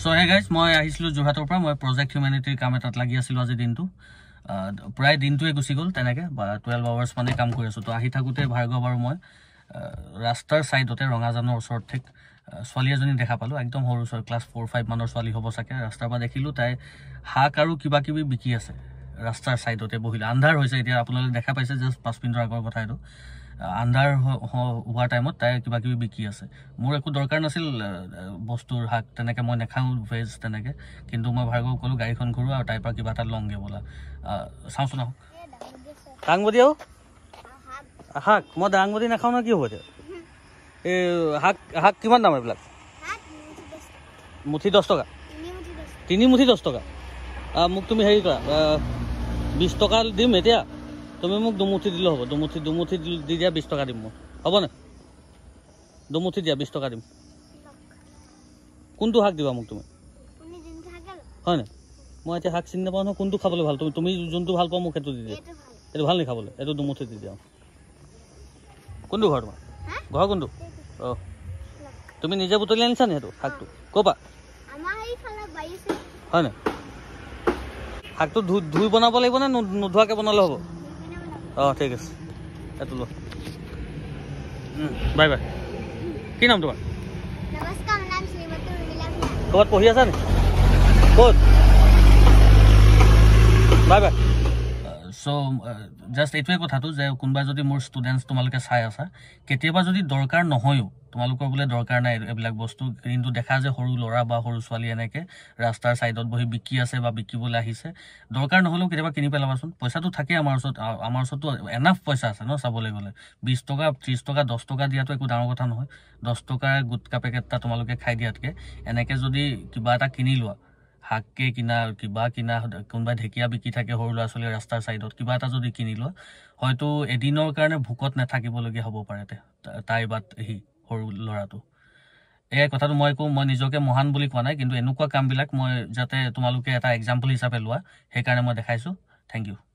So hey guys, মই আহিছিলো যোৰহাটৰ পৰা মই প্ৰজেক্ট হিউম্যানিটিৰ কাম এটাত লাগি আছিলো আজি দিনটো প্ৰায় দিনটোৱে গুছি গ'ল তেনেকে 12 আৱাৰ্স মানে কাম কৰি আছো তো আহি থাকুতে ভাৰ্গৱ আৰু মই ৰাস্তাৰ সাইডতে ৰঙাজানৰ ওচৰত ঠিক ছোৱালী এজনী দেখা পালো একদম সৰু সৰু ক্লাস 4-5 মানৰ ছোৱালী হ'ব সাকে ৰাস্তাৰ পৰা দেখিলো তাই হাক আৰু কিবা কিবি বিকি আছে ৰাস্তাৰ সাইডতে বহিলা আন্ধাৰ হৈছে এতিয়া আপোনালোকে দেখা পাইছে জাস্ট 5 মিনিটৰ আগৰ কথা এটো আন্ধাৰ হোৱা টাইমত তাই কিবা কিবি বিকি আছে মোৰ একো দৰকাৰ নাছিল বস্তুৰ হাক তেনেকে মই নেখাও ভেজ তেনেকে কিন্তু মই ভাৰ্গৱ কলো গাড়ীখন ঘৰু আৰু তাইৰ পৰা কিবা এটা লংগে বলা চাওঁছ না ডাংবদিও হাক মই ডাংবদি নাখাও না কি হ'ব এ হাক হাক কিমান দাম এইবিলাক মুঠি 10 টকা তিনি মুঠি 10 টকা মোক তুমি হেৰি কৰা 20 টকা দিম এতিয়া তুমি মোক দুমুঠি দিলে হ'ব দুমুঠি দি দিয়া 20 টকা দিম মই হ'ব না দুমুঠি দিয়া 20 টকা দিম কোনটো হাক দিবা মোক তুমি হয় না মই এতিয়া হাক চিনি নাপাও ন কোনটো খাবলৈ ভাল তুমি যোনটো ভাল পাও মোক এটো দি দিয়া এটো ভাল নি খাবলৈ এটো দুমুঠি দি দিয়া কোনটো ঘৰ তোমাৰ ঘৰ কোনটো ও তুমি নিজে বুটলি আনিছা নি এটো হাকটো কোপা আমাৰ এই ফালে বাইছে হয় না হাকটো ধুই বনাব লাগিব না নুধুৱাকে বনালে হ'ব ঠিক আছে এটো লো বাই বাই কি নাম তোমাৰ নমস্কাৰ নাম শ্ৰীমতী উৰ্মিলা ক'ত পঢ়ি আছা নি ক'ত বাই বাই সো জাস্ট এটোৱে কথাটো যে কোনবা যদি মোৰ ষ্টুডেন্টস তোমালকে চাই আছা কেতিয়াবা যদি দৰকাৰ নহয়ও তোমালোকৰ বলে দৰকাৰ নাই এবিলাক বস্তু কিন্তু দেখা যে সৰু লৰা বা সৰু ছোৱালী এনেকে ৰাস্তাৰ সাইডত বহি বিকি আছে বা বিকিবলৈ আহিছে দৰকাৰ নহলেও কেতিয়াবা কিনি পেলাবাচোন পইচাটো থাকে আমাৰ ওচৰত এনাফ পইচা আছে ন চাবলৈ গলে 20 টকা 30 টকা 10 টকা দিয়াটো একো ডাঙৰ কথা নহয় 10 টকাৰ গুটকা পেকেটটা তোমালোকে খাই দিয়াতকে এনেকে যদি কিবা এটা কিনি লোৱা হাককে কিনা কিবা কিনা কোনবা ঢেকিয়া বিকি থাকে সৰু ল'ৰা ছোৱালী ৰাস্তাৰ সাইডত কিবা এটা যদি কিনি লোৱা হয়তো এদিনৰ কাৰণে ভুকত নাথাকিবলগীয়া হ'ব পাৰে তাই বাত হি সৰু ল'ৰাটো এই কথাটো মই নিজকে মহান বুলি কোৱা নাই কিন্তু এনেকুৱা কামবিলাক মই যাতে তোমালোকে এটা এক্সাম্পল হিচাপে লোৱা সেই কাৰণে মই দেখাইছো থ্যাংক ইউ